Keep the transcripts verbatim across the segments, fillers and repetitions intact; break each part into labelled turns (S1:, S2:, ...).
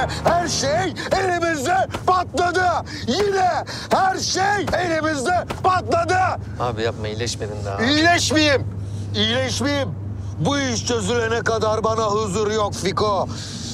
S1: yine her şey elimizde patladı. Yine her şey elimizde patladı.
S2: Abi yapma, iyileşmedin daha.
S1: İyileşmeyeyim. İyileşmeyeyim. Bu iş çözülene kadar bana huzur yok Fiko.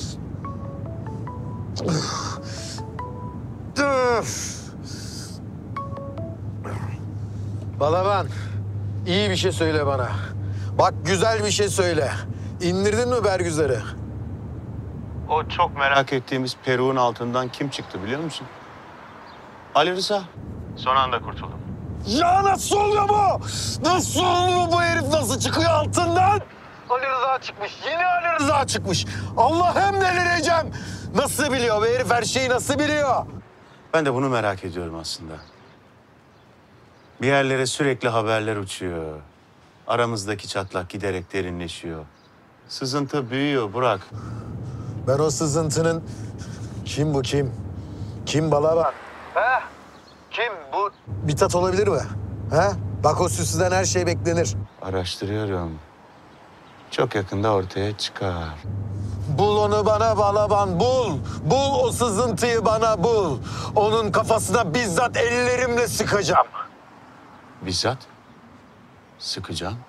S1: Balaban, iyi bir şey söyle bana. Bak güzel bir şey söyle. İndirdin mi Bergüzar'ı?
S3: O çok merak ettiğimiz Peru'nun altından kim çıktı biliyor musun? Ali Rıza. Son anda kurtuldum.
S1: Ya nasıl oluyor bu? Nasıl oluyor bu herif, nasıl çıkıyor altından? Ali Rıza çıkmış, yine Ali Rıza çıkmış. Allah'ım delireceğim. Nasıl biliyor bu herif, her şeyi nasıl biliyor?
S3: Ben de bunu merak ediyorum aslında. Bir yerlere sürekli haberler uçuyor. Aramızdaki çatlak giderek derinleşiyor. Sızıntı büyüyor Burak.
S1: Ben o sızıntının... Kim bu kim? Kim Balaban? He? Kim bu? Mithat olabilir mi? He? Bak o süsüden her şey beklenir.
S3: Araştırıyorum. Çok yakında ortaya çıkar.
S1: Bul onu bana Balaban, bul. Bul o sızıntıyı bana, bul. Onun kafasına bizzat ellerimle sıkacağım.
S3: Bizzat sıkacağım.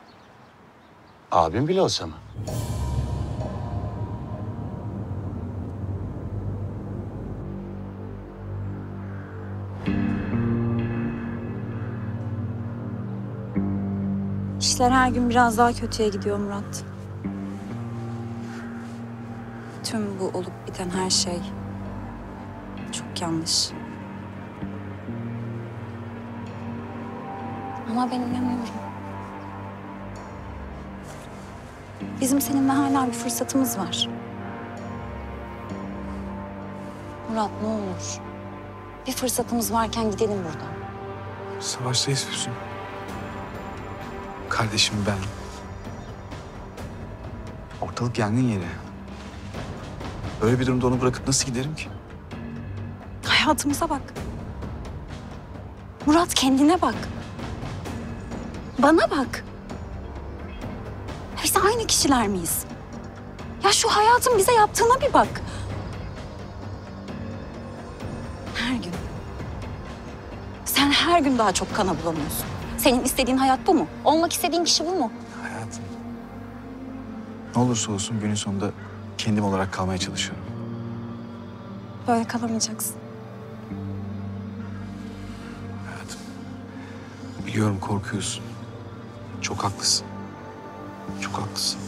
S3: Abim bile olsa mı?
S4: İşler her gün biraz daha kötüye gidiyor Murat. Tüm bu olup biten her şey çok yanlış. Ama ben inanıyorum. Bizim seninle hala bir fırsatımız var. Murat ne olur. Bir fırsatımız varken gidelim buradan.
S5: Savaştayız Füsun. Kardeşim ben. Ortalık yangın yeri. Böyle bir durumda onu bırakıp nasıl giderim ki?
S4: Hayatımıza bak. Murat kendine bak. Bana bak. Biz aynı kişiler miyiz? Ya şu hayatın bize yaptığına bir bak. Her gün. Sen her gün daha çok kana bulanıyorsun. Senin istediğin hayat bu mu? Olmak istediğin kişi bu mu?
S5: Hayatım. Ne olursa olsun günün sonunda kendim olarak kalmaya çalışıyorum.
S4: Böyle kalamayacaksın.
S5: Hayatım. Biliyorum korkuyorsun. Çok haklısın. Çok haklısın.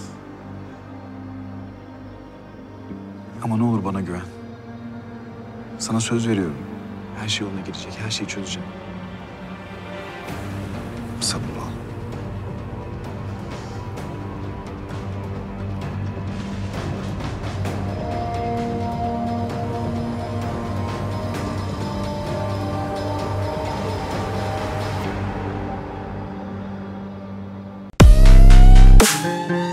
S5: Ama ne olur bana güven. Sana söz veriyorum. Her şey yoluna girecek, her şeyi çözeceğim. Sabırlı ol.
S1: Müzik